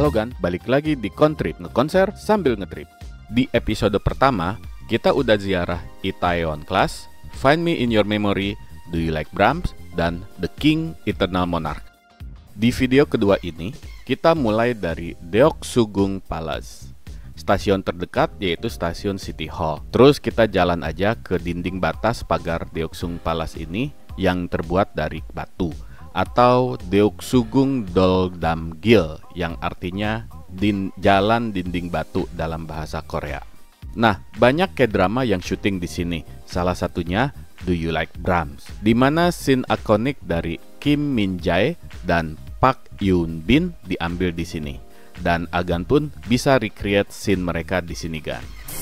Halo Gan, balik lagi di Kontrip, ngekonser sambil ngetrip. Di episode pertama, kita udah ziarah Itaewon Class, Find Me in Your Memory, Do You Like Brahms, dan The King Eternal Monarch. Di video kedua ini, kita mulai dari Deoksugung Palace. Stasiun terdekat yaitu stasiun City Hall. Terus kita jalan aja ke dinding batas pagar Deoksugung Palace ini yang terbuat dari batu, atau Deoksugung Doldam-gil yang artinya jalan dinding batu dalam bahasa Korea. Nah, banyak K-drama yang syuting di sini. Salah satunya Do You Like Brahms, di mana scene ikonik dari Kim Min Jae dan Park Yoon Bin diambil di sini. Dan Agan pun bisa recreate scene mereka di sini, Gan.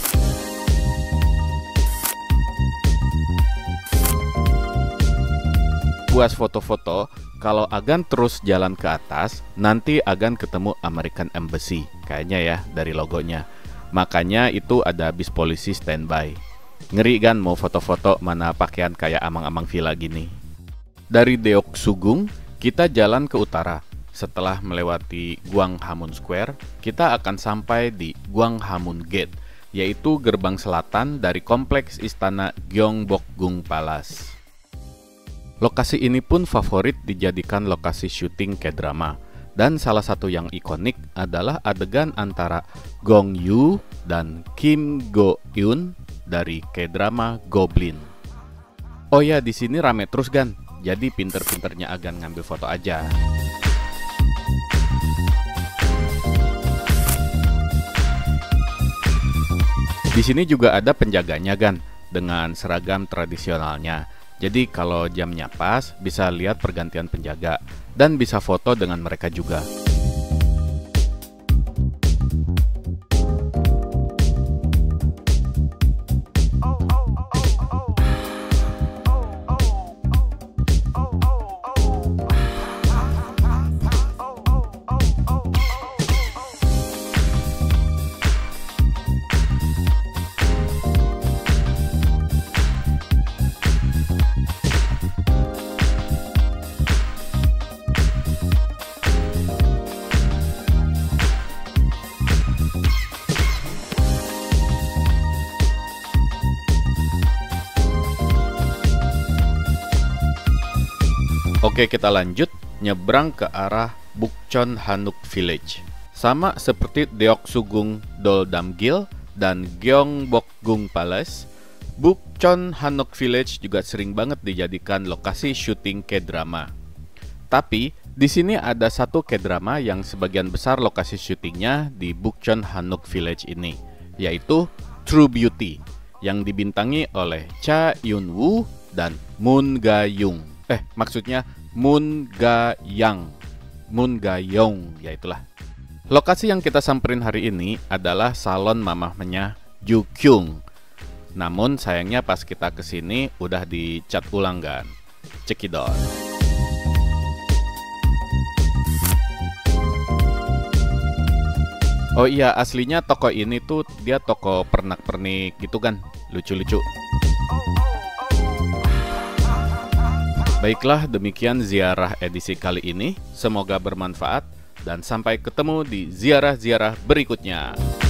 Puas foto-foto, kalau Agan terus jalan ke atas, nanti Agan ketemu American Embassy, kayaknya ya dari logonya. Makanya itu ada bis polisi standby. Ngeri kan mau foto-foto mana pakaian kayak amang-amang villa gini. Dari Deoksugung, kita jalan ke utara. Setelah melewati Gwanghwamun Square, kita akan sampai di Gwanghwamun Gate, yaitu gerbang selatan dari kompleks istana Gyeongbokgung Palace. Lokasi ini pun favorit dijadikan lokasi syuting K-drama. Dan salah satu yang ikonik adalah adegan antara Gong Yoo dan Kim Go Eun dari K-drama Goblin. Oh ya, di sini rame terus Gan. Jadi pinter-pinternya Agan ngambil foto aja. Di sini juga ada penjaganya Gan, dengan seragam tradisionalnya. Jadi kalau jamnya pas, bisa lihat pergantian penjaga dan bisa foto dengan mereka juga. Oke, kita lanjut nyebrang ke arah Bukchon Hanok Village. Sama seperti Deoksugung Doldam-gil dan Gyeongbokgung Palace, Bukchon Hanok Village juga sering banget dijadikan lokasi syuting K-drama. Tapi di sini ada satu K-drama yang sebagian besar lokasi syutingnya di Bukchon Hanok Village ini, yaitu True Beauty, yang dibintangi oleh Cha Eun-woo dan Moon Ga-young. Maksudnya Moon Ga-yang, Moon Ga-young, ya itulah. Lokasi yang kita samperin hari ini adalah salon mamahnya Ju Kyung. Namun sayangnya pas kita kesini udah dicat ulang Gan. Cekidot. Oh iya, aslinya toko ini tuh dia toko pernak-pernik gitu kan, lucu-lucu. Baiklah, demikian ziarah edisi kali ini. Semoga bermanfaat dan sampai ketemu di ziarah-ziarah berikutnya.